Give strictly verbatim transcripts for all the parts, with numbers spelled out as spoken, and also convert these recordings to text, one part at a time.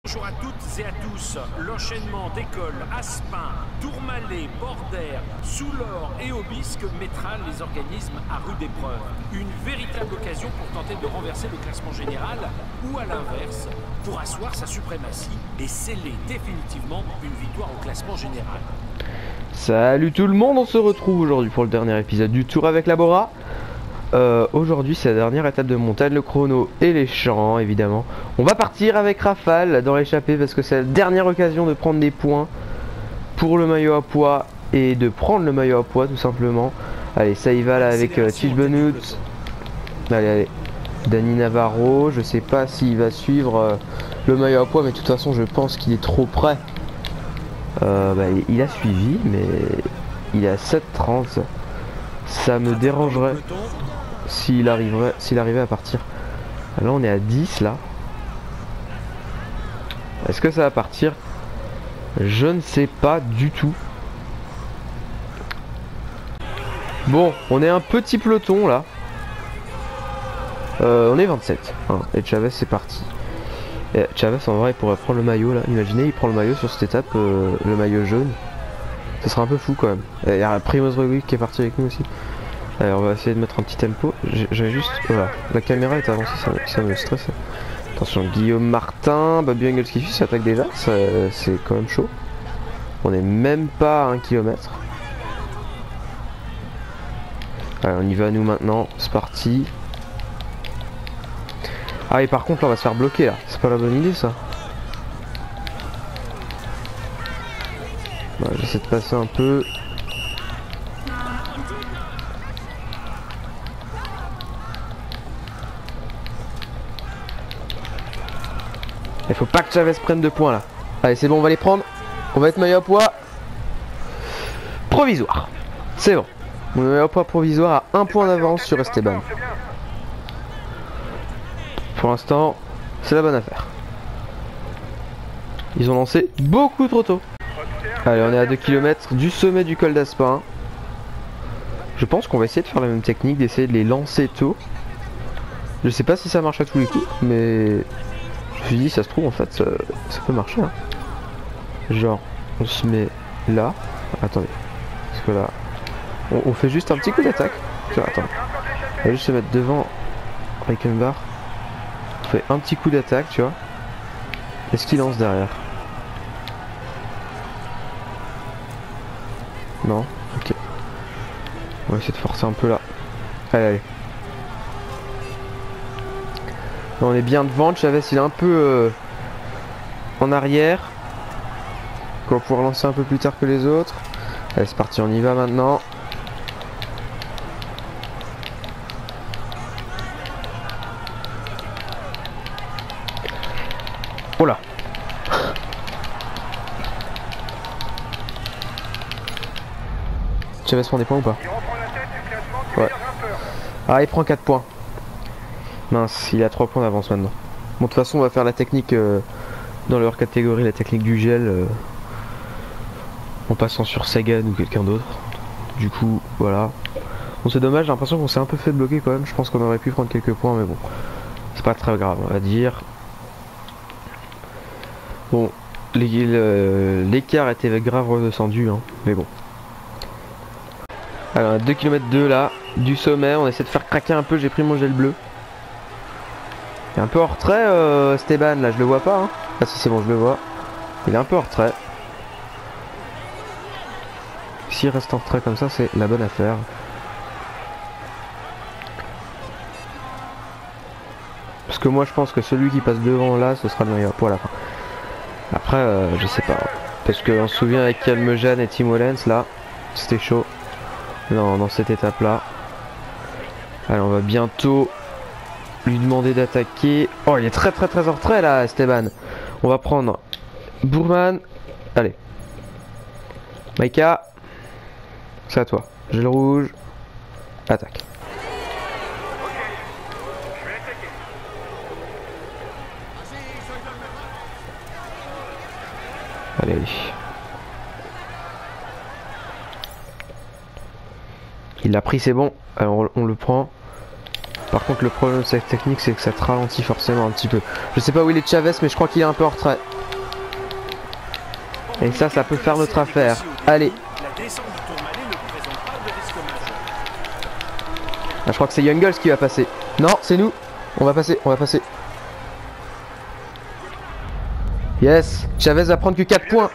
Bonjour à toutes et à tous. L'enchaînement d'écoles Aspin, Tourmalet, Bordère, Soulor et Aubisque mettra les organismes à rude épreuve. Une véritable occasion pour tenter de renverser le classement général ou à l'inverse, pour asseoir sa suprématie et sceller définitivement une victoire au classement général. Salut tout le monde, on se retrouve aujourd'hui pour le dernier épisode du Tour avec Labora. Euh, aujourd'hui c'est la dernière étape de montagne, le chrono et les champs évidemment. On va partir avec Rafale dans l'échappée parce que c'est la dernière occasion de prendre des points pour le maillot à poids et de prendre le maillot à poids tout simplement. Allez, ça y va là avec euh, Tige Benoît. Allez, allez. Dani Navarro, je sais pas s'il va suivre euh, le maillot à poids, mais de toute façon je pense qu'il est trop près. Euh, bah, il a suivi, mais il est à sept trente. Ça me dérangerait s'il arriverait, s'il arrivait à partir. Là on est à dix là. Est-ce que ça va partir? Je ne sais pas du tout. Bon, on est un petit peloton là. Euh, on est vingt-sept. Hein, et Chavez c'est parti. Et Chavez en vrai il pourrait prendre le maillot là. Imaginez il prend le maillot sur cette étape, euh, le maillot jaune. Ce serait un peu fou quand même. Il y a Primoz Roglic qui est parti avec nous aussi. Allez, on va essayer de mettre un petit tempo. J'ai juste... Voilà, la caméra est avancée, ça, ça me stresse. Attention, Guillaume Martin, Babu Engels qui s'attaque déjà, c'est quand même chaud. On est même pas à un kilomètre. Allez, on y va nous maintenant, c'est parti. Ah et par contre là on va se faire bloquer là, c'est pas la bonne idée ça. Bah, j'essaie de passer un peu. Il faut pas que Chavez prenne deux points là. Allez c'est bon, on va les prendre. On va être maillot à poids provisoire. C'est bon. On est maillot à poids provisoire à un point d'avance sur Esteban. Pour l'instant, c'est la bonne affaire. Ils ont lancé beaucoup trop tôt. Allez, on est à deux kilomètres du sommet du col d'Aspin. Je pense qu'on va essayer de faire la même technique, d'essayer de les lancer tôt. Je sais pas si ça marche à tous les coups, mais je me suis dit, ça se trouve, en fait, ça, ça peut marcher. Hein. Genre, on se met là. Attendez, parce que là, on, on fait juste un petit coup d'attaque. Attends, on va juste se mettre devant Reichenbach. On fait un petit coup d'attaque, tu vois. Est-ce qu'il lance derrière? Non, ok. On va essayer de forcer un peu là. Allez, allez. Là, on est bien devant. Chavez il est un peu euh, en arrière. On va pouvoir lancer un peu plus tard que les autres. Allez, c'est parti, on y va maintenant. Oh là. Chavez prend des points ou pas? Ouais. Ah, il prend quatre points. Mince, il a trois points d'avance maintenant. Bon, de toute façon, on va faire la technique euh, dans leur catégorie, la technique du gel, euh, en passant sur Sagan ou quelqu'un d'autre. Du coup, voilà. Bon, c'est dommage, j'ai l'impression qu'on s'est un peu fait bloquer quand même. Je pense qu'on aurait pu prendre quelques points, mais bon, c'est pas très grave, on va dire. Bon, l'écart était grave redescendu, hein, mais bon. Alors, à deux kilomètres deux là, du sommet, on essaie de faire craquer un peu, j'ai pris mon gel bleu. Il est un peu en retrait, euh, Esteban, là, je le vois pas. Hein. Ah si, c'est bon, je le vois. Il est un peu en retrait. S'il reste en retrait comme ça, c'est la bonne affaire. Parce que moi, je pense que celui qui passe devant là, ce sera le meilleur pour la fin. Après, euh, je sais pas. Parce qu'on se souvient avec Calmejane et Tim Wellens, là, c'était chaud. Non, dans cette étape là. Allez, on va bientôt lui demander d'attaquer. Oh, il est très très très en retrait là, Esteban. On va prendre Bourman. Allez. Maïka. C'est à toi. Gel rouge. Attaque. Allez, allez. Il l'a pris, c'est bon. Alors on, on le prend. Par contre le problème de cette technique c'est que ça te ralentit forcément un petit peu. Je sais pas où il est Chavez mais je crois qu'il est un peu en retrait. Et ça, ça peut faire notre affaire. Allez. Ah, je crois que c'est Youngles qui va passer. Non, c'est nous. On va passer, on va passer. Yes. Chavez va prendre que quatre points.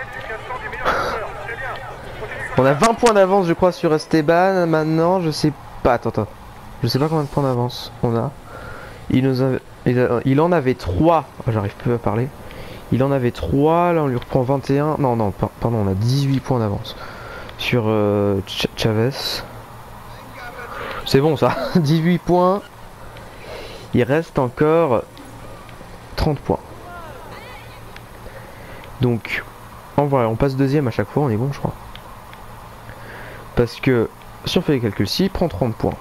On a vingt points d'avance, je crois, sur Esteban. Maintenant, je sais pas. Attends, attends. Je sais pas combien de points d'avance on a. Il, nous a... il, a... il en avait trois. Oh, j'arrive plus à parler. Il en avait trois. Là, on lui reprend vingt et un. Non, non, pardon, on a dix-huit points d'avance sur euh, Ch Chavez. C'est bon, ça. dix-huit points. Il reste encore trente points. Donc, en vrai, on passe deuxième à chaque fois. On est bon, je crois. Parce que, si on fait les calculs, s'il prend trente points.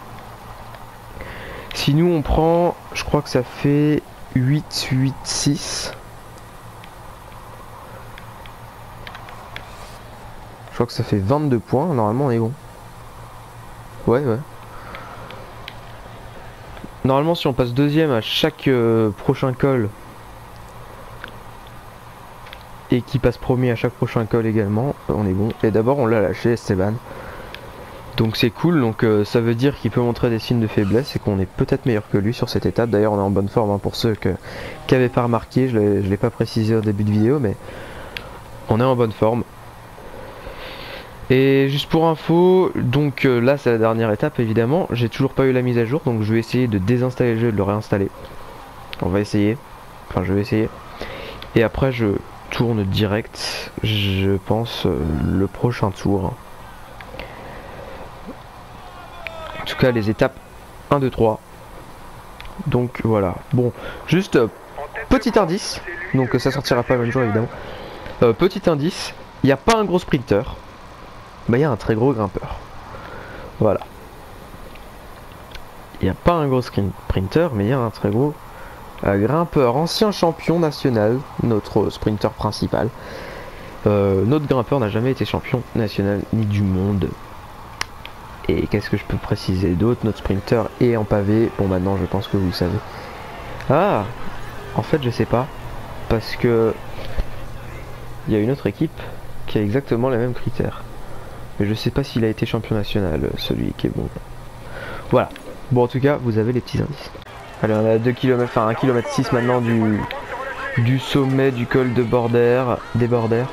Si nous on prend, je crois que ça fait huit, huit, six. Je crois que ça fait vingt-deux points, normalement on est bon. Ouais, ouais. Normalement si on passe deuxième à chaque euh, prochain call, et qui passe premier à chaque prochain call également, on est bon. Et d'abord on l'a lâché, Esteban. Donc c'est cool, donc euh, ça veut dire qu'il peut montrer des signes de faiblesse et qu'on est peut-être meilleur que lui sur cette étape. D'ailleurs on est en bonne forme hein, pour ceux que, qui n'avaient pas remarqué, je ne l'ai pas précisé au début de vidéo, mais on est en bonne forme. Et juste pour info, donc euh, là c'est la dernière étape évidemment, j'ai toujours pas eu la mise à jour, donc je vais essayer de désinstaller le jeu et de le réinstaller. On va essayer, enfin je vais essayer. Et après je tourne direct, je pense, euh, le prochain tour. En tout cas les étapes un, deux, trois. Donc voilà. Bon, juste euh, petit indice. Donc ça sortira pas le même jour évidemment. euh, Petit indice, il n'y a pas un gros sprinter, mais il y a un très gros grimpeur. Voilà. Il n'y a pas un gros sprinter, mais il y a un très gros euh, grimpeur. Ancien champion national, notre sprinter principal. euh, Notre grimpeur n'a jamais été champion national ni du monde. Et qu'est-ce que je peux préciser d'autre? Notre sprinter est en pavé. Bon, maintenant je pense que vous le savez. Ah, en fait je sais pas, parce que il y a une autre équipe qui a exactement les mêmes critères, mais je sais pas s'il a été champion national, celui qui est bon. Voilà. Bon, en tout cas vous avez les petits indices. Allez, on a deux kilomètres, enfin un kilomètre six maintenant du du sommet du col de Bordère, des Bordères.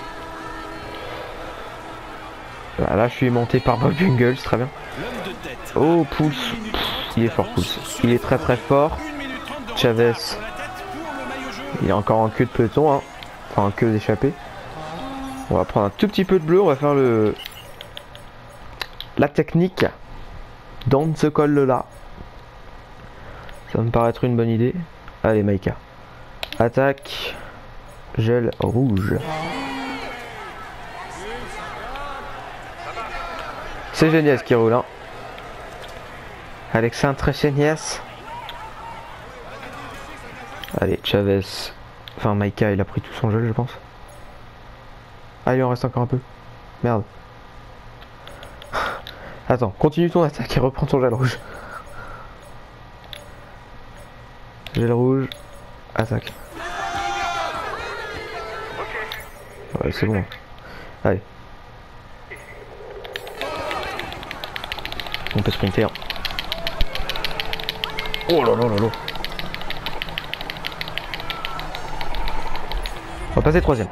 Voilà, là je suis monté par Bob Jungels, très bien. Oh, Pulse, il est fort, Pulse. Il est très très fort. Chavez, il est encore en queue de peloton, hein. Enfin en queue d'échappée. On va prendre un tout petit peu de bleu, on va faire le la technique dans ce col là. Ça me paraît être une bonne idée. Allez Maïka. Attaque. Gel rouge. C'est génial ce qui roule, hein. Alexandre très génial. Allez, Chavez. Enfin, Maïka, il a pris tout son gel, je pense. Ah, il en reste encore un peu. Merde. Attends, continue ton attaque et reprends ton gel rouge. Gel rouge. Attaque. Ouais, c'est bon. Allez. On peut sprinter. Oh là là là là. On va passer troisième.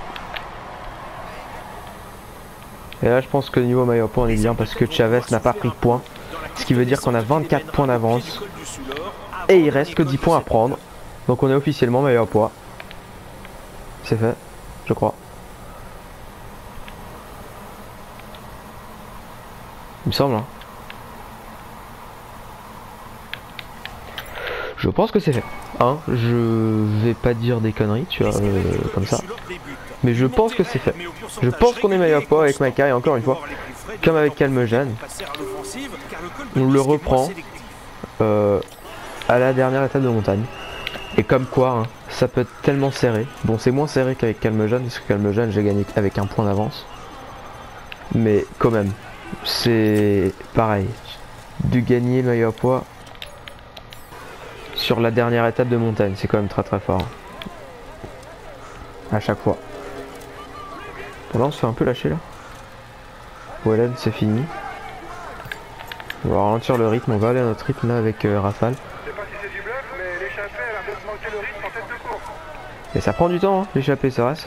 Et là je pense que niveau maillot point on est bien parce que Chavez n'a pas pris de points. Ce qui veut dire qu'on a vingt-quatre points d'avance. Et il reste que dix points à prendre. Donc on est officiellement maillot poids. C'est fait, je crois. Il me semble, hein. Je pense que c'est fait. Hein, je vais pas dire des conneries, tu vois, euh, comme ça. Mais je pense que c'est fait. Je pense qu'on est meilleur pas avec Maïka, et encore une fois, comme avec Calmejane, on le reprend euh, à la dernière étape de montagne. Et comme quoi, hein, ça peut être tellement serré. Bon, c'est moins serré qu'avec Calmejane, parce que Calmejane, j'ai gagné avec un point d'avance. Mais quand même, c'est pareil. De gagner le maillot à poids sur la dernière étape de montagne, c'est quand même très très fort. À chaque fois. Bon, là on se fait un peu lâcher là. Wallen c'est fini. On va ralentir le rythme, on va aller à notre rythme là avec euh, Rafale. Je sais pas si c'est du bluff, mais l'échappée elle a un peu manqué le rythme en tête de course. Et ça prend du temps hein, l'échappée, c'est vrai ça.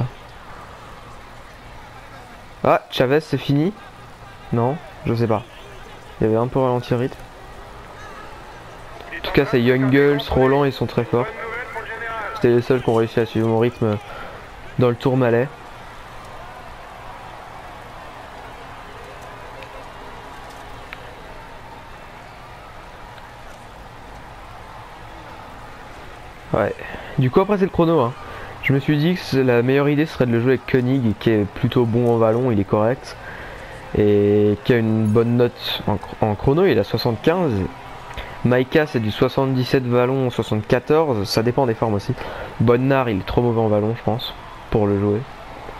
Ah, Chavez c'est fini. Non, je sais pas. Il y avait un peu ralenti le rythme. En tout cas c'est Young Girls, Roland ils sont très forts. C'était les seuls qui ont réussi à suivre mon rythme dans le Tourmalet. Ouais. Du coup après c'est le chrono hein. Je me suis dit que la meilleure idée serait de le jouer avec Koenig qui est plutôt bon en vallon, il est correct. Et qui a une bonne note en, en chrono, il a soixante-quinze. Maika c'est du soixante-dix-sept vallon, soixante-quatorze, ça dépend des formes aussi. Bonnard il est trop mauvais en vallon je pense, pour le jouer.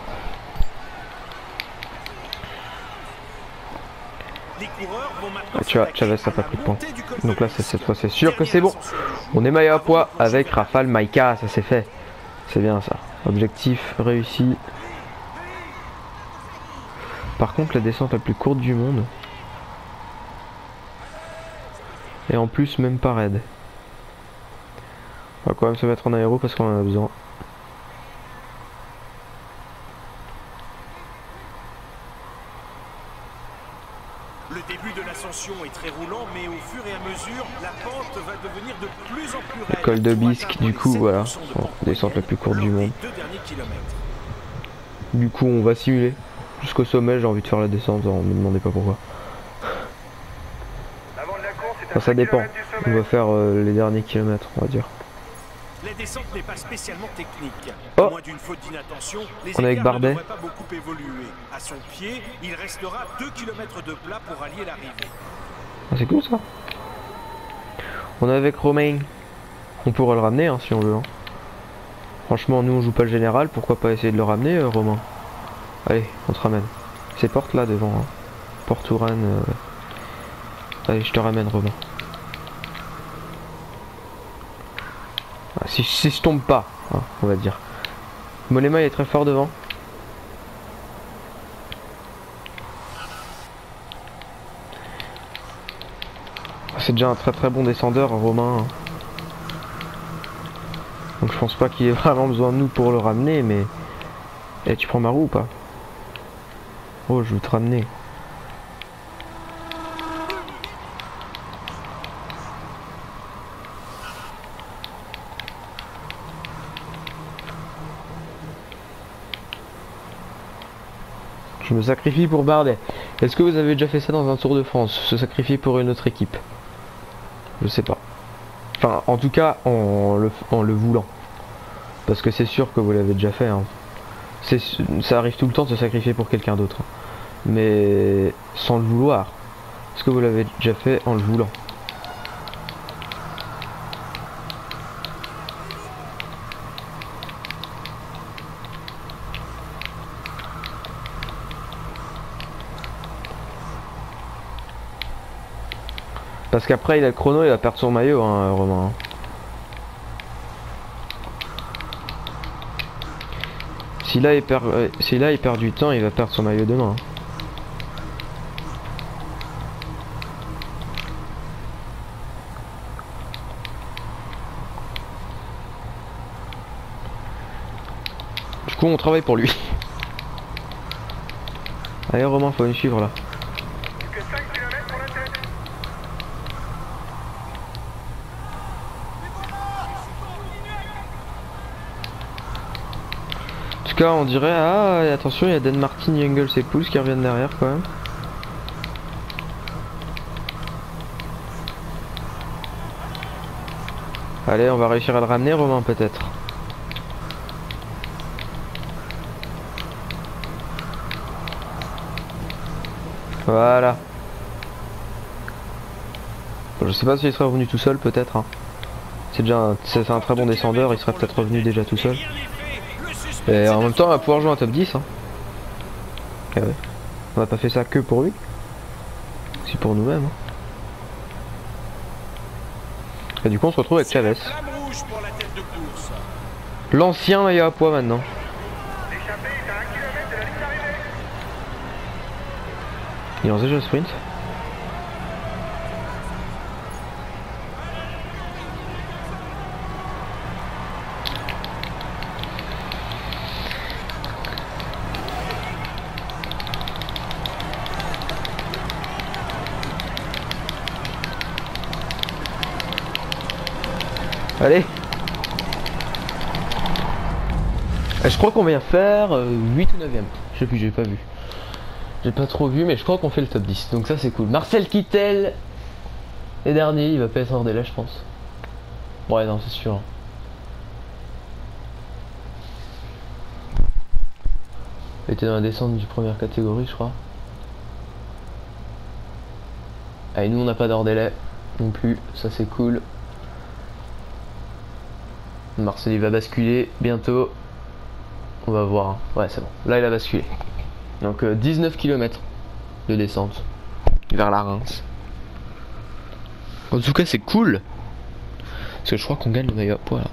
Ah, tu vois, Chavez n'a pas pris de point. Donc là cette fois c'est sûr que c'est bon. On est maillot à poids avec Rafale Maika, ça c'est fait. C'est bien ça. Objectif réussi. Par contre la descente la plus courte du monde. Et en plus même pas raide. On va quand même se mettre en aéro parce qu'on en a besoin. Le début de l'ascension est très roulant, mais au fur et à mesure, la pente va devenir de plus en plus raide. Col de Bisque, du coup, voilà, bon, descente la plus courte du monde. Du coup, on va simuler jusqu'au sommet. J'ai envie de faire la descente, ne me demandez pas pourquoi. Enfin, ça dépend. On va faire euh, les derniers kilomètres, on va dire. La descente n'est pas spécialement technique. Oh, à moins d'une faute d'inattention, les on est avec Bardet. ne devraient pas beaucoup évoluer. À son pied, il restera deux kilomètres de plat pour allier l'arrivée. Ah, c'est cool ça. On est avec Romain. On pourrait le ramener hein, si on veut. Hein. Franchement, nous on joue pas le général, pourquoi pas essayer de le ramener, euh, Romain. Allez, on te ramène. C'est porte là devant. Hein. Porte Touraine. Euh... Allez, je te ramène, Romain. Si, si je tombe pas, hein, on va dire. Mollema il est très fort devant. C'est déjà un très très bon descendeur, Romain. Donc je pense pas qu'il ait vraiment besoin de nous pour le ramener, mais... Eh, tu prends ma roue ou pas? Oh, je veux te ramener. Je me sacrifie pour Bardet. Est-ce que vous avez déjà fait ça dans un Tour de France? Se sacrifier pour une autre équipe? Je sais pas. Enfin, en tout cas, en le, en le voulant. Parce que c'est sûr que vous l'avez déjà fait. Hein. Ça arrive tout le temps de se sacrifier pour quelqu'un d'autre. Mais sans le vouloir. Est-ce que vous l'avez déjà fait en le voulant? Parce qu'après il a le chrono, il va perdre son maillot, hein, Romain. Si là il perd, euh, si là il perd du temps, il va perdre son maillot demain. Du coup on travaille pour lui. Allez Romain, faut nous suivre là. En tout cas on dirait, ah et attention il y a Dan Martin, Youngles et Pouls qui reviennent derrière quand même. Allez, on va réussir à le ramener, Romain, peut-être. Voilà. Je sais pas s'il serait revenu tout seul, peut-être. Hein. C'est déjà un, c'est un très bon descendeur, il serait peut-être revenu déjà tout seul. Et en même temps, on va pouvoir jouer un top dix. Hein. Ah ouais. On n'a pas fait ça que pour lui. C'est pour nous-mêmes. Hein. Et du coup, on se retrouve avec Chavez. L'ancien maillot à poids maintenant. Il lance déjà le sprint. Allez. Je crois qu'on vient faire euh, huit ou neuvième. Je sais plus, j'ai pas vu. J'ai pas trop vu, mais je crois qu'on fait le top dix. Donc ça c'est cool. Marcel Kittel est dernier, il va pas être hors délai je pense. Ouais non c'est sûr. Il était dans la descente du première catégorie je crois. Allez nous on n'a pas d'hors délai non plus, ça c'est cool. Marcel il va basculer bientôt. On va voir. Ouais c'est bon. Là il a basculé. Donc euh, dix-neuf kilomètres de descente vers la Reims. En tout cas c'est cool. Parce que je crois qu'on gagne le maillot à poids là.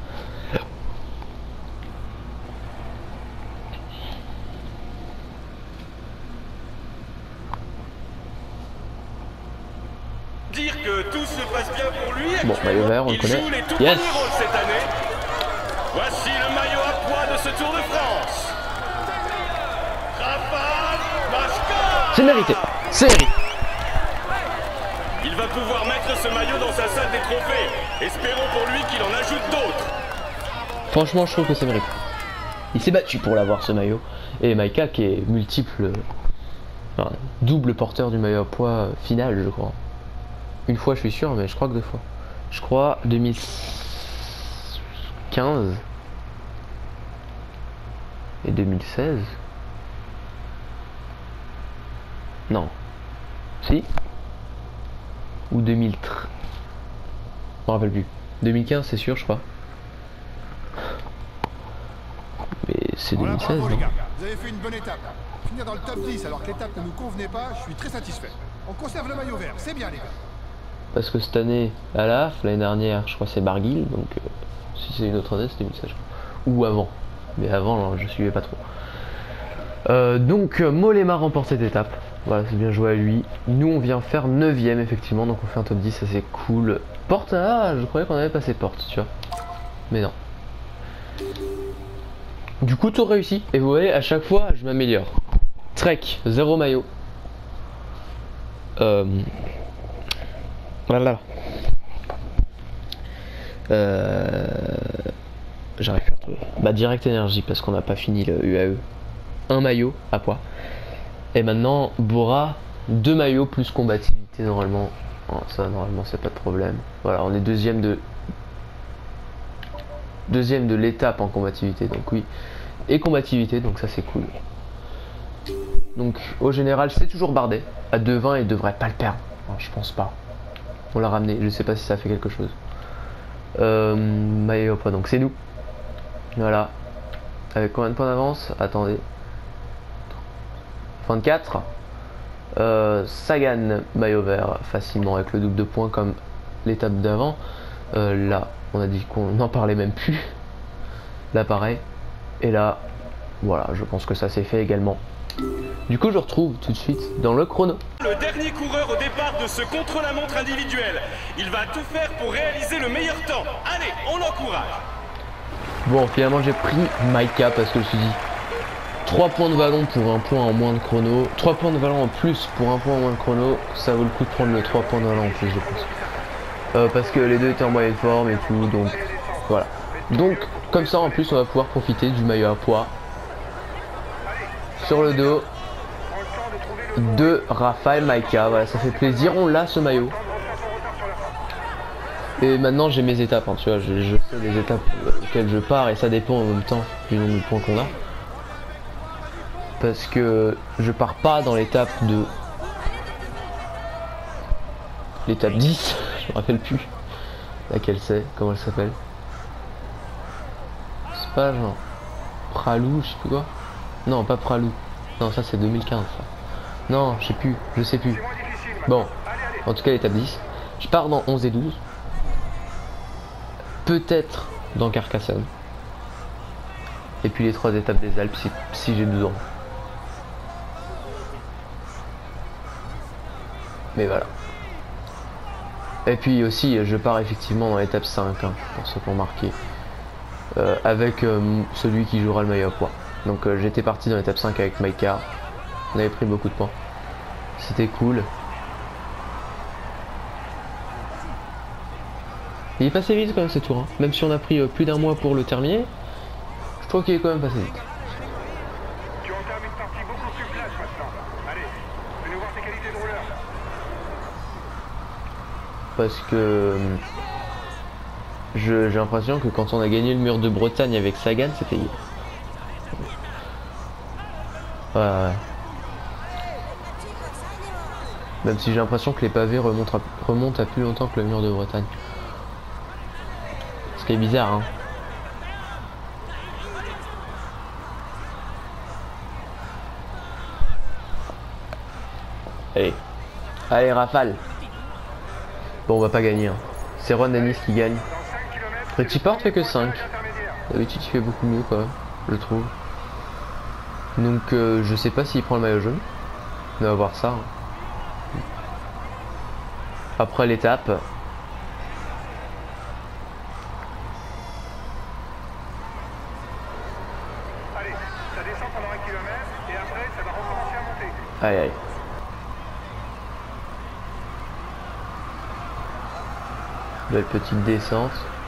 Dire que tout se passe bien pour lui. Bon, maillot vert, on le il connaît. joue les tout Yes. premiers rôles cette année. Voici le maillot à poids de ce Tour de France. Rafał Majka. C'est mérité. C'est mérité. Il va pouvoir mettre ce maillot dans sa salle des trophées. Espérons pour lui qu'il en ajoute d'autres. Franchement je trouve que c'est mérité. Il s'est battu pour l'avoir ce maillot. Et Maïka qui est multiple, enfin, double porteur du maillot à poids final je crois. Une fois je suis sûr mais je crois que deux fois. Je crois deux mille quinze et deux mille seize. Non. Si. Ou deux mille treize. Je me rappelle plus. deux mille quinze c'est sûr je crois. Mais c'est Voilà, deux mille seize bravo les non. gars, vous avez fait une bonne étape. Finir dans le top dix alors que l'étape ne nous convenait pas, je suis très satisfait. On conserve le maillot vert, c'est bien les gars. Parce que cette année, à l'A F, l'année dernière, je crois que c'est Barguil, donc euh, si c'est une autre année, c'était deux mille seize, je crois. Ou avant. Mais avant, non, je suivais pas trop. Euh, donc, euh, Mollema remporte cette étape. Voilà, c'est bien joué à lui. Nous, on vient faire neuvième, effectivement, donc on fait un top dix, ça c'est cool. Porte, ah, je croyais qu'on avait passé Porte, tu vois. Mais non. Du coup, tout réussi. Et vous voyez, à chaque fois, je m'améliore. Trek, zéro maillot. Euh... Voilà. Euh... J'arrive plus à retrouver. Bah direct énergie parce qu'on n'a pas fini le U A E. Un maillot à poids. Et maintenant Bora, deux maillots plus combativité normalement. Oh, ça normalement c'est pas de problème. Voilà, on est deuxième de deuxième de l'étape en combativité donc oui. Et combativité donc ça c'est cool. Donc au général c'est toujours Bardet. À deux vingt il devrait pas le perdre. Non, je pense pas. On l'a ramené, je sais pas si ça fait quelque chose. Euh, maillot pas, donc c'est nous. Voilà. Avec combien de points d'avance? Attendez. vingt-quatre. Euh, Sagan, maillot vert, facilement avec le double de points comme l'étape d'avant. Euh, là, on a dit qu'on n'en parlait même plus. Là, pareil. Et là, voilà, je pense que ça s'est fait également. Du coup je retrouve tout de suite dans le chrono. Le dernier coureur au départ de ce contre-la-montre individuel. Il va tout faire pour réaliser le meilleur temps. Allez, on l'encourage. Bon finalement j'ai pris Maïka parce que je me suis dit trois points de vallon pour un point en moins de chrono. trois points de vallon en plus pour un point en moins de chrono. Ça vaut le coup de prendre le trois points de vallon en plus je pense. Euh, parce que les deux étaient en moyenne forme et tout donc voilà. Donc comme ça en plus on va pouvoir profiter du maillot à poids. Sur le dos de Rafał Majka, voilà ça fait plaisir, on l'a ce maillot. Et maintenant j'ai mes étapes, hein, tu vois, je, je sais les étapes auxquelles je pars et ça dépend en même temps du nombre de points qu'on a. Parce que je pars pas dans l'étape de... L'étape dix, je me rappelle plus laquelle c'est, comment elle s'appelle. C'est pas genre Pralou, je sais plus quoi. Non, pas Pralou. Non, ça c'est deux mille quinze. Ça. Non, je sais plus, je sais plus. Bon, en tout cas l'étape dix. Je pars dans onze et douze. Peut-être dans Carcassonne. Et puis les trois étapes des Alpes si, si j'ai douze ans. Mais voilà. Et puis aussi, je pars effectivement dans l'étape cinq, hein, pour ceux qui ont marqué. Euh, avec euh, celui qui jouera le maillot à points. Donc euh, j'étais parti dans l'étape cinq avec Maïka. On avait pris beaucoup de points. C'était cool. Il est passé vite quand même ce tour, hein. Même si on a pris euh, plus d'un mois pour le terminer, je trouve qu'il est quand même passé vite. Tu entames une partie beaucoup plus plate maintenant. Allez, venez voir tes qualités de rouleur. Parce que j'ai l'impression que quand on a gagné le mur de Bretagne avec Sagan, c'était hier. Ouais, ouais. Même si j'ai l'impression que les pavés remontent à, remontent à plus longtemps que le mur de Bretagne. Ce qui est bizarre, hein. Allez. Allez, rafale. Bon, on va pas gagner, hein. C'est Ron Dennis qui gagne. Petit Port fait que cinq. D'habitude il fait beaucoup mieux quand même, je trouve. Donc euh, je sais pas s'il prend le maillot jaune. On va voir ça, hein. Après l'étape. Allez, ça descend pendant un kilomètre et après ça va recommencer à monter. Aïe aïe. Belle petite descente.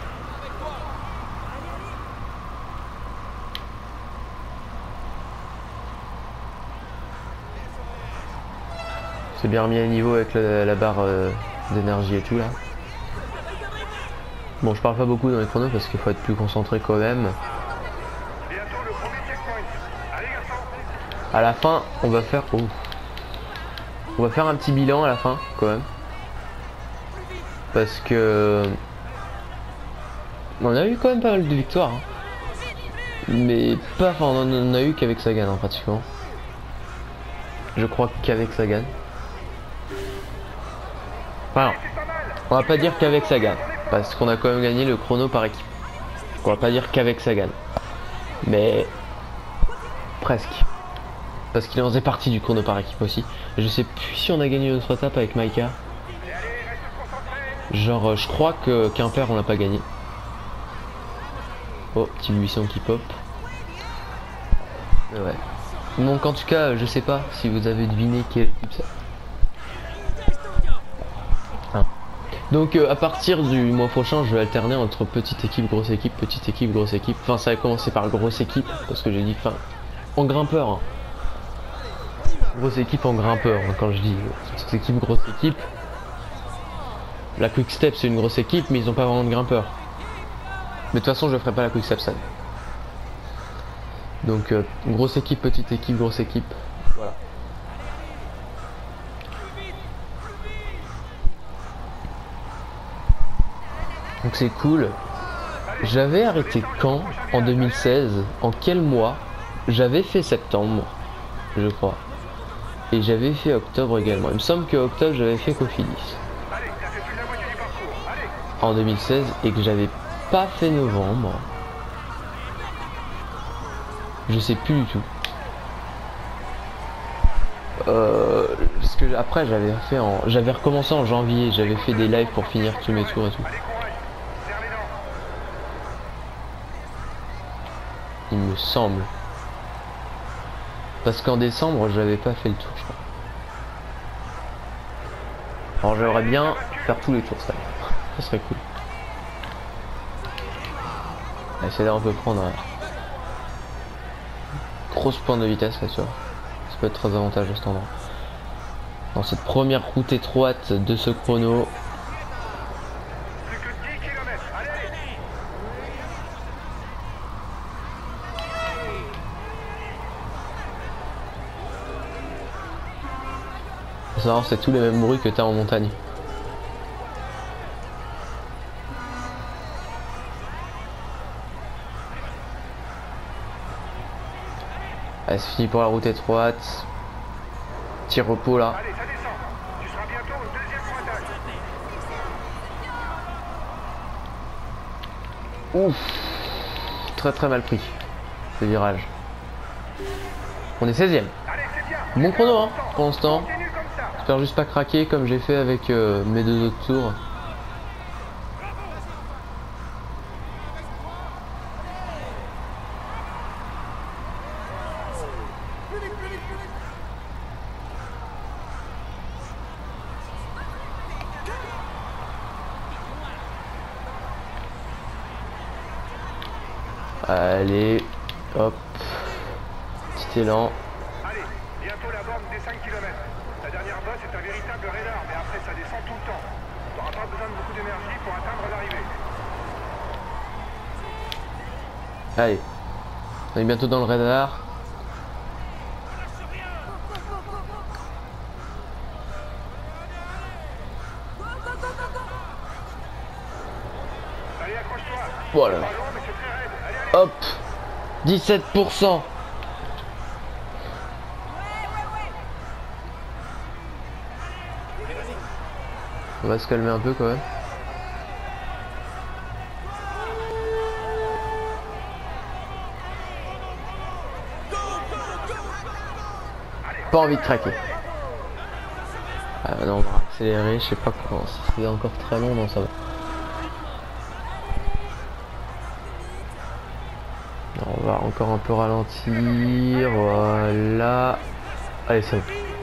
C'est bien remis à niveau avec la, la barre euh, d'énergie et tout là. Bon, je parle pas beaucoup dans les chronos parce qu'il faut être plus concentré quand même. Bientôt le premier checkpoint. Allez garçon. À la fin, on va faire... Oh. On va faire un petit bilan à la fin quand même. Parce que... On a eu quand même pas mal de victoires. Hein. Mais pas... Enfin, on en a eu qu'avec Sagan, hein, pratiquement. Je crois qu'avec Sagan. Enfin, on va pas dire qu'avec Sagan. Parce qu'on a quand même gagné le chrono par équipe. On va pas dire qu'avec Sagan. Mais... Presque. Parce qu'il en faisait partie du chrono par équipe aussi. Je sais plus si on a gagné notre étape avec Maïka. Genre, euh, je crois que Quimper on l'a pas gagné. Oh, petit buisson qui pop. Ouais. Donc en tout cas, je sais pas si vous avez deviné quelle équipe c'est. Hein. Donc euh, à partir du mois prochain, je vais alterner entre petite équipe, grosse équipe, petite équipe, grosse équipe. Enfin, ça va commencer par grosse équipe parce que j'ai dit, enfin, en grimpeur. Hein. Grosse équipe en grimpeur. Hein, quand je dis petite équipe, grosse équipe. La Quick Step c'est une grosse équipe mais ils ont pas vraiment de grimpeurs. Mais de toute façon je ferai pas la Quick Step ça. Donc euh, grosse équipe, petite équipe, grosse équipe. Voilà. Donc c'est cool. J'avais arrêté quand? En deux mille seize. En quel mois? J'avais fait septembre, je crois. Et j'avais fait octobre également. Il me semble que octobre j'avais fait Cofidis. En deux mille seize et que j'avais pas fait novembre. Je sais plus du tout. Euh, parce que après j'avais fait en, j'avais recommencé en janvier. J'avais fait des lives pour finir tous mes tours et tout. Il me semble. Parce qu'en décembre j'avais pas fait le tour, je crois. Alors j'aimerais bien faire tous les tours ça. Ça serait cool. Allez, c'est là on peut prendre un grosse pointe de vitesse là, tu vois. Ça peut être très avantageux cet endroit. Dans cette première route étroite de ce chrono. Plus que dix kilomètres. Allez, allez. C'est marrant, c'est tous les mêmes bruits que t'as en montagne. Allez, c'est fini pour la route étroite. Petit repos là. Allez, ça descend. Tu seras bientôt au deuxième pointage. Ouf. Très très mal pris. Ce virage. On est seizième. Allez, c'est bien. Bon chrono hein, pour l'instant. Continue comme ça. J'espère juste pas craquer comme j'ai fait avec euh, mes deux autres tours. Allez, hop, petit élan. Allez, bientôt la borne des cinq kilomètres. La dernière bosse est un véritable radar, mais après ça descend tout le temps. Tu n'auras pas besoin de beaucoup d'énergie pour atteindre l'arrivée. Allez, on est bientôt dans le radar. Allez, accroche-toi. Voilà. Pas long, mais c'est très raide. Allez, allez. Hop, dix-sept pour cent. On va se calmer un peu quand même. Pas envie de craquer. Ah non, on va accélérer, je sais pas comment. Si c'est encore très long, non ça va. Non, on va encore un peu ralentir, voilà. Allez, c'est bon.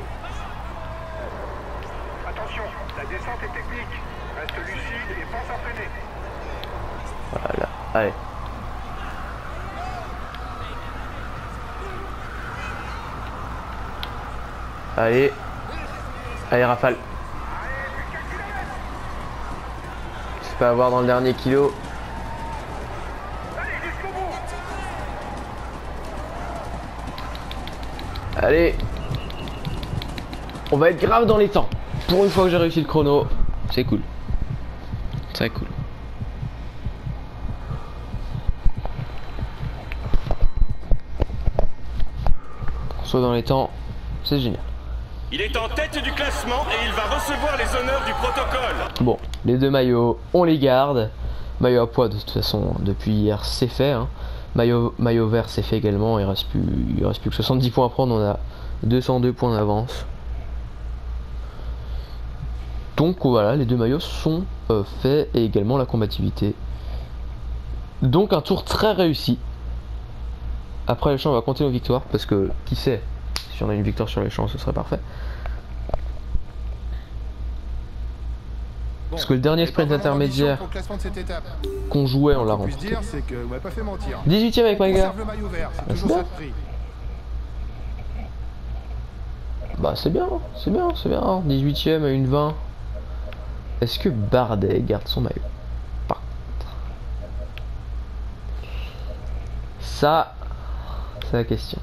Attention, la descente est technique. Reste lucide et pense à freiner. Voilà, allez. Allez. Allez, rafale. C'est pas à voir dans le dernier kilo. Allez, jusqu'au bout. Allez. On va être grave dans les temps. Pour une fois que j'ai réussi le chrono, c'est cool. Très cool. Qu'on soit dans les temps, c'est génial. Il est en tête du classement et il va recevoir les honneurs du protocole. Bon, les deux maillots, on les garde. Maillot à poids, de toute façon, depuis hier, c'est fait. Hein. Maillot, maillot vert, c'est fait également. Il reste plus, il reste plus que soixante-dix points à prendre. On a deux cent deux points d'avance. Donc voilà, les deux maillots sont euh, faits et également la combativité. Donc un tour très réussi. Après les champs, on va compter nos victoires parce que qui sait, si on a une victoire sur les champs, ce serait parfait. Parce que le dernier sprint intermédiaire qu'on jouait, on l'a remporté. dix-huitième avec Maïga. Ah, c'est bien. Bah c'est bien, c'est bien, c'est bien. dix-huitième à une vingt. Est-ce que Bardet garde son maillot? Par contre. Ça, c'est la question.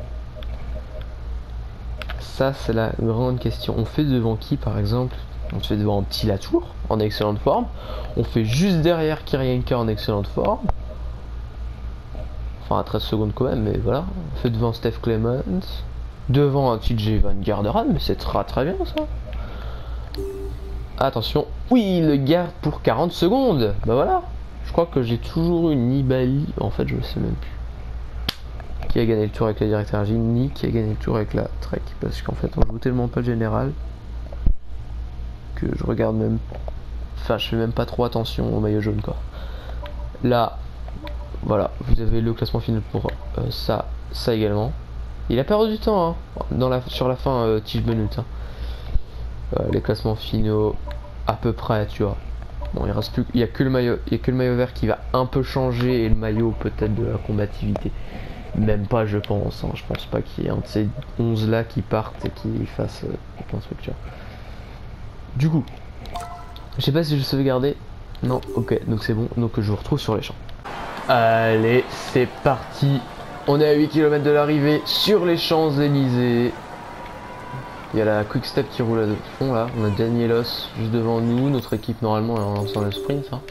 Ça, c'est la grande question. On fait devant qui, par exemple? On se fait devant Petit Latour, en excellente forme. On fait juste derrière Kirienka en excellente forme. Enfin, à treize secondes quand même, mais voilà. On fait devant Steph Clements. Devant un T J Van Garderen, mais c'est très très bien ça. Attention, oui, il le garde pour quarante secondes. Bah voilà, je crois que j'ai toujours eu Nibali. En fait, je ne sais même plus qui a gagné le tour avec la Direct Energy, ni qui a gagné le tour avec la Trek. Parce qu'en fait, on joue tellement pas le général que je regarde même. Enfin, je fais même pas trop attention au maillot jaune quoi. Là, voilà, vous avez le classement final pour euh, ça, ça également. Il a perdu du temps hein, dans la, sur la fin, euh, Tige Benut. Hein. Euh, les classements finaux, à peu près, tu vois. Bon, il reste plus, il y a que le maillot, il y a que le maillot vert qui va un peu changer et le maillot peut-être de la combativité. Même pas, je pense. Hein. Je pense pas qu'il y ait un de ces onze là qui partent et qui fassent euh, aucun structure. Du coup, je sais pas si je sais sauvegarder. Non, ok, donc c'est bon. Donc je vous retrouve sur les champs. Allez, c'est parti. On est à huit kilomètres de l'arrivée sur les Champs-Élysées. Il y a la Quick Step qui roule à fond là. On a Danielos juste devant nous. Notre équipe normalement est en lançant le sprint. Hein.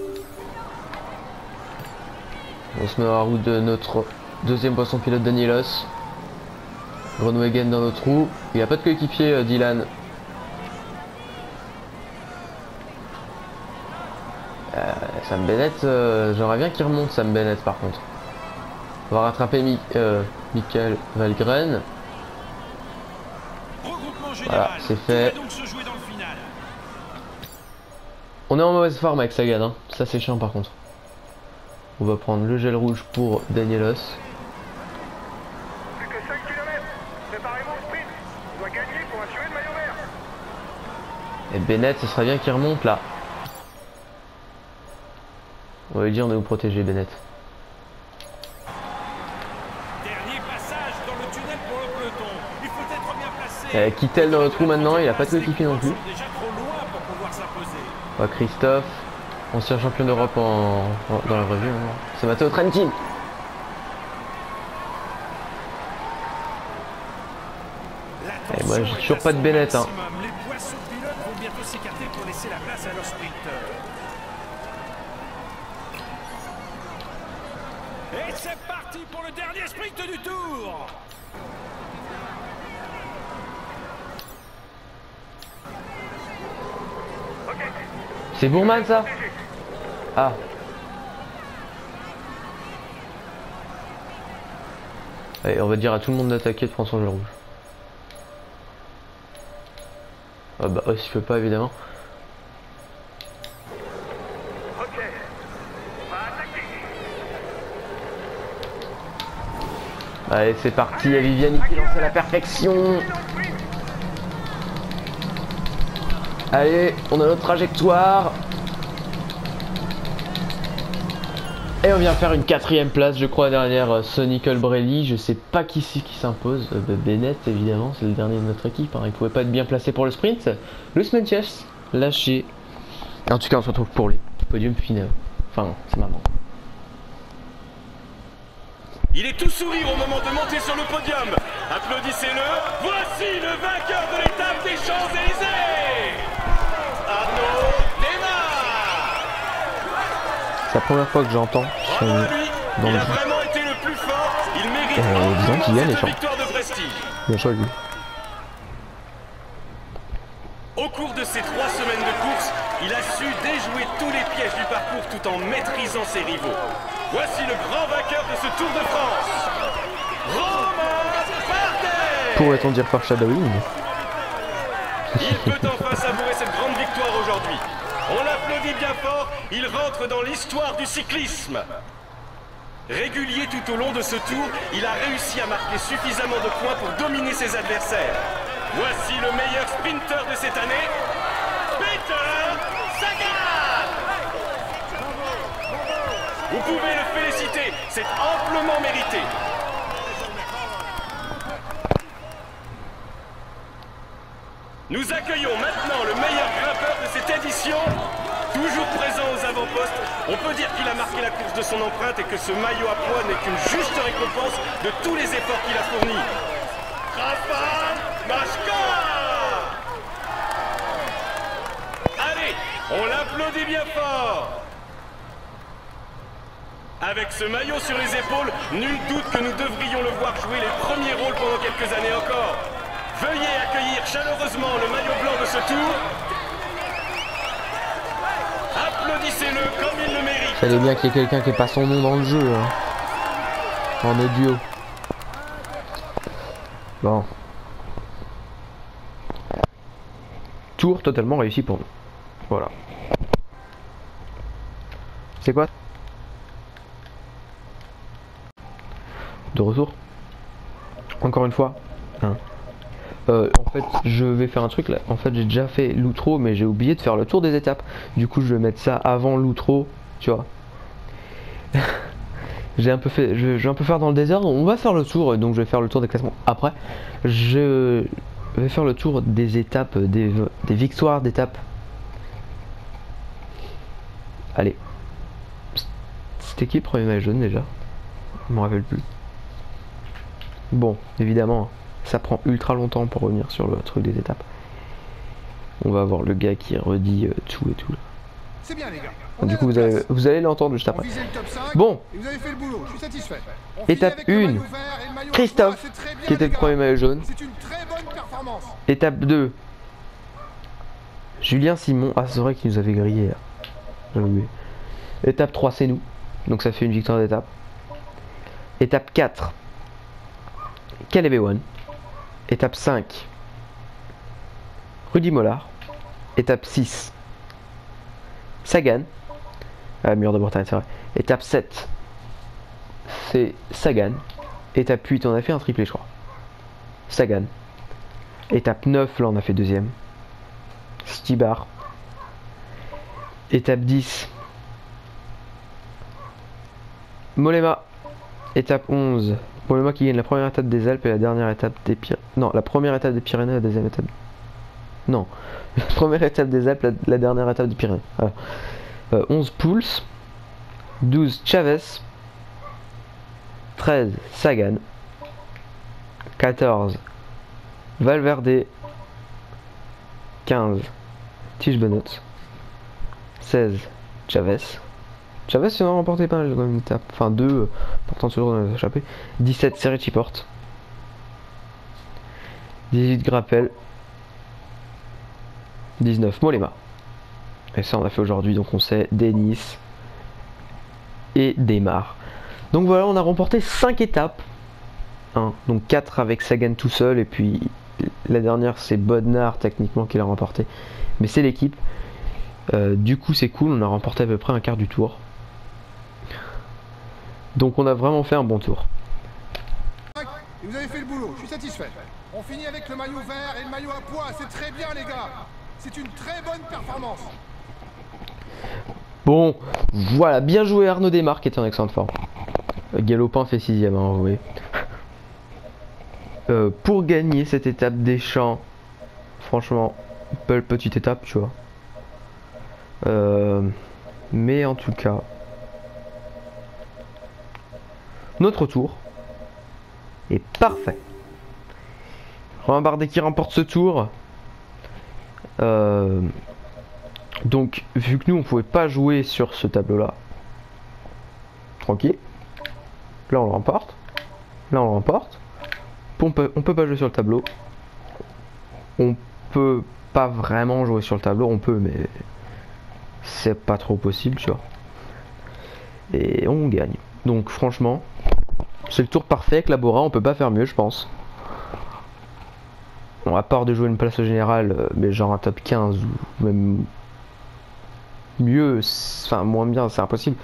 On se met à la route de notre deuxième poisson pilote Danielos. Groenewegen dans notre roue. Il n'y a pas de coéquipier euh, Dylan. Euh, Sam Bennett, euh, j'aimerais bien qu'il remonte Sam Bennett par contre. On va rattraper Mi euh, Michael Valgren. classement général. Voilà, c'est fait. Tout va donc se jouer dans le final. On est en mauvaise forme avec Sagan, hein. Ça c'est chiant par contre. On va prendre le gel rouge pour Danielos. Plus que cinq kilomètres. Préparez-vous au sprint. On doit gagner pour assurer le maillot vert. Et Bennett, ce serait bien qu'il remonte là. On va lui dire de nous protéger, Bennett. Dernier passage dans le tunnel pour le peloton. Il faut être bien placé. Eh, Kittel dans le trou maintenant, il a pas de coéquipier non plus. Ils sont déjà trop loin pour pouvoir s'imposer. Ouais, Christophe, ancien champion d'Europe en... en- dans la revue. Hein. C'est Matteo Trentin. Et moi, j'ai toujours pas de Bennett. Hein. Les poissons pilotes vont bientôt s'écarter pour laisser la place à leur sprinter. Et c'est parti pour le dernier sprint du tour. C'est Bourman ça? Ah. Allez, on va dire à tout le monde d'attaquer, de prendre son gel rouge. Ah bah ouais, si je peux pas évidemment. Ok. On va attaquer. Allez, c'est parti, il y a Viviani qui lance à la perfection. Allez, on a notre trajectoire. Et on vient faire une quatrième place, je crois, derrière euh, Sonny Colbrelli. Je sais pas qui c'est qui s'impose. Euh, bah, Bennett, évidemment, c'est le dernier de notre équipe. Hein. Il pouvait pas être bien placé pour le sprint. Luis Meintjes, lâché. En tout cas, on se retrouve pour les podiums finaux. Enfin, c'est maintenant. Il est tout sourire au moment de monter sur le podium. Applaudissez-le. Voici le vainqueur de l'étape des Champs-Élysées. Arnaud Démare. C'est la première fois que j'entends son Bravo nom à lui. dans Il le a jeu. vraiment été le plus fort. Il mérite Euh, disons qu'il gagne les cette champs. victoire de prestige. Bien sûr, lui. Au cours de ces trois semaines de course, il a su déjouer tous les pièges du parcours tout en maîtrisant ses rivaux. Voici le grand vainqueur de ce Tour de France, Romain Bardet. Pourrait-on dire foreshadowing? Il peut enfin savourer cette grande victoire aujourd'hui. On l'applaudit bien fort, il rentre dans l'histoire du cyclisme. Régulier tout au long de ce tour, il a réussi à marquer suffisamment de points pour dominer ses adversaires. Voici le meilleur sprinter de cette année, Peter Sagan. Vous pouvez le féliciter, c'est amplement mérité. Nous accueillons maintenant le meilleur grimpeur de cette édition. Toujours présent aux avant-postes, on peut dire qu'il a marqué la course de son empreinte et que ce maillot à pois n'est qu'une juste récompense de tous les efforts qu'il a fournis. Rafał Majka. Allez, on l'applaudit bien fort. Avec ce maillot sur les épaules, nul doute que nous devrions le voir jouer les premiers rôles pendant quelques années encore. Veuillez accueillir chaleureusement le maillot blanc de ce tour. Applaudissez-le comme il le mérite. Fallait bien qu'il y ait quelqu'un qui ait pas son nom dans le jeu. Hein. En audio. Bon. Tour totalement réussi pour nous. Voilà. C'est quoi? De retour. Encore une fois. Hein. Euh, en fait, je vais faire un truc là. En fait, j'ai déjà fait l'outro, mais j'ai oublié de faire le tour des étapes. Du coup, je vais mettre ça avant l'outro, tu vois. J'ai un peu fait, je, je vais un peu faire dans le désordre. On va faire le tour, donc je vais faire le tour des classements après. Je vais faire le tour des étapes, des, des victoires d'étapes. Allez. C'était qui le premier maillot jaune déjà? Je m'en rappelle plus. Bon, évidemment. Ça prend ultra longtemps pour revenir sur le truc des étapes. On va voir le gars qui redit euh, tout et tout. C'est bien les gars. Du coup vous, avez, vous allez l'entendre juste après. Bon, et vous avez fait le boulot, je suis satisfait. On étape finit avec le un, maillot vert et le maillot Christophe, à pois, c'est très bien, qui était les le gars. premier maillot jaune. C'est une très bonne performance. Étape deux, Julien Simon. Ah, c'est vrai qu'il nous avait grillé là. J'avais oublié. Étape trois, c'est nous. Donc ça fait une victoire d'étape. Étape quatre, Caleb Ewan. Étape cinq, Rudy Mollard. Étape six, Sagan. Ah, mur de Bretagne, c'est vrai. Étape sept, c'est Sagan. Étape huit, on a fait un triplé, je crois. Sagan. Étape neuf, là, on a fait deuxième. Stibar. Étape dix, Mollema. Étape onze, Mollema qui gagne la première étape des Alpes et la dernière étape des Pyrénées. Non, la première étape des Pyrénées, la deuxième étape. Non, la première étape des Alpes, la, la dernière étape des Pyrénées. Voilà. Euh, onze Pouls. douze Chavez. treize Sagan. quatorze Valverde. quinze Tish Benoît. seize Chavez. Chavez il en a remporté pas mal une étape. Enfin deux, pourtant toujours dans les échappées. dix-sept Sergi Porte. dix-huit Grappel. dix-neuf Mollema. Et ça on a fait aujourd'hui, donc on sait Denis et Démarre. Donc voilà, on a remporté cinq étapes. Hein, donc quatre avec Sagan tout seul, et puis la dernière c'est Bodnar techniquement qui l'a remporté. Mais c'est l'équipe. Euh, du coup c'est cool, on a remporté à peu près un quart du tour. Donc on a vraiment fait un bon tour. Et vous avez fait le boulot, je suis satisfait. On finit avec le maillot vert et le maillot à pois, c'est très bien les gars. C'est une très bonne performance. Bon, voilà, bien joué Arnaud Démarre qui était en excellente forme. Galopin fait sixième, hein, vous voyez. Euh, pour gagner cette étape des champs, franchement, belle petite étape, tu vois. Euh, mais en tout cas, notre tour est parfait. Romain Bardet qui remporte ce tour. Euh, donc, vu que nous on pouvait pas jouer sur ce tableau-là, tranquille. Là on le remporte. Là on le remporte. On peut, on peut pas jouer sur le tableau. On peut pas vraiment jouer sur le tableau. On peut, mais c'est pas trop possible, tu vois. Et on gagne. Donc franchement, c'est le tour parfait avec la Bora. On peut pas faire mieux, je pense. Bon, à part de jouer une place générale, mais genre un top quinze ou même mieux, enfin moins bien, c'est impossible.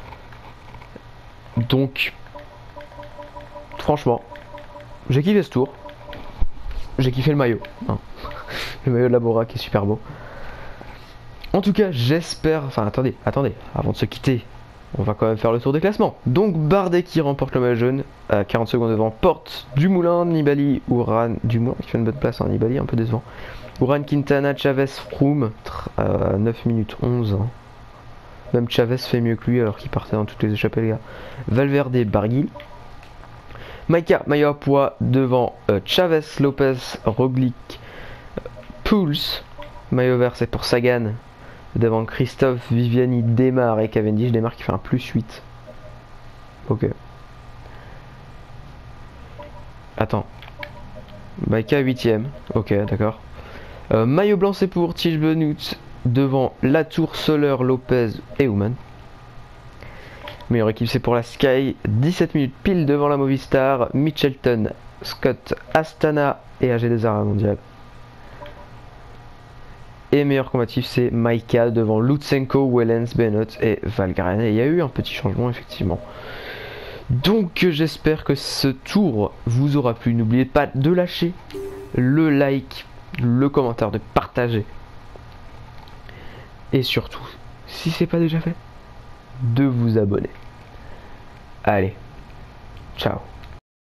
Donc, franchement, j'ai kiffé ce tour. J'ai kiffé le maillot. Hein. Le maillot de la Bora qui est super beau. En tout cas, j'espère... Enfin, attendez, attendez, avant de se quitter, on va quand même faire le tour des classements. Donc, Bardet qui remporte le maillot jaune, à quarante secondes devant, Porte, Dumoulin, Nibali, Uran, Dumoulin qui fait une bonne place, hein, Nibali un peu décevant. Uran, Quintana, Chavez, Froome, euh, neuf minutes onze. Hein. Même Chavez fait mieux que lui alors qu'il partait dans toutes les échappées, les gars. Valverde, Barguil. Maïka, maillot à pois devant euh, Chavez, Lopez, Roglic, euh, Pouls. Maillot vert, c'est pour Sagan. Devant Christophe, Viviani, Démarre et Cavendish. Démarre qui fait un plus huit. Ok. Attends. Maïka huitième. Ok, d'accord. Euh, maillot blanc, c'est pour Tish Benoît. Devant Latour, Soler, Lopez et Ouman. Meilleure équipe, c'est pour la Sky. dix-sept minutes pile devant la Movistar. Mitchelton, Scott, Astana et A G deux R mondial. Et meilleur combatif, c'est Maïka devant Lutsenko, Wellens, Benoît et Valgren. Et il y a eu un petit changement, effectivement. Donc, j'espère que ce tour vous aura plu. N'oubliez pas de lâcher le like, le commentaire, de partager. Et surtout, si c'est pas déjà fait, de vous abonner. Allez, ciao.